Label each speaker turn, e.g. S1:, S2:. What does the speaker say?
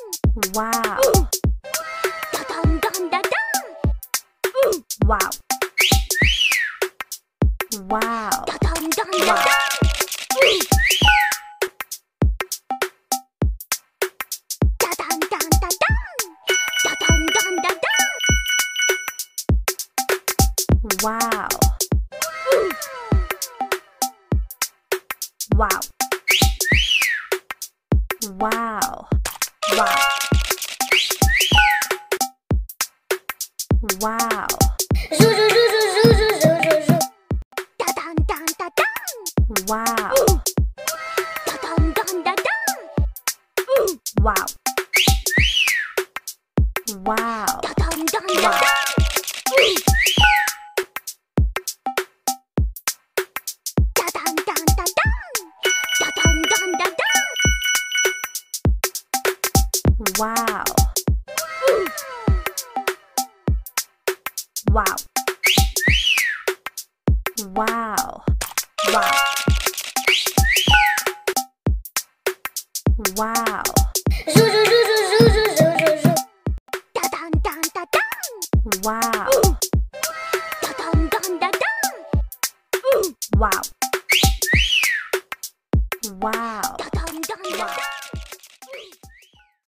S1: Wow.
S2: Da dun dun da dun.
S1: Wow. Wow.
S2: Da dun dun da
S1: Wow.
S2: dun. Da dun dun da dun. Da dun dun da dun.
S1: Wow. Wow. Wow. Wow. Wow.
S2: Zoo zoo zoo zoo zoo zoo zoo zoo zoo. Da dun dun da dun.
S1: Wow.
S2: Da dun dun da dun.
S1: Wow. Wow.
S2: Da dun dun da
S1: Wow.
S2: dun. Da dun dun da dun. Da dun dun da dun.
S1: Wow. Wow. Wow. Wow. Wow.
S2: Zoo zoo zoo zoo zoo zoo zoo zoo zoo. Da dun dun da dun.
S1: Wow.
S2: Da dun dun da dun.
S1: Wow. Wow.
S2: Da dun dun da dun.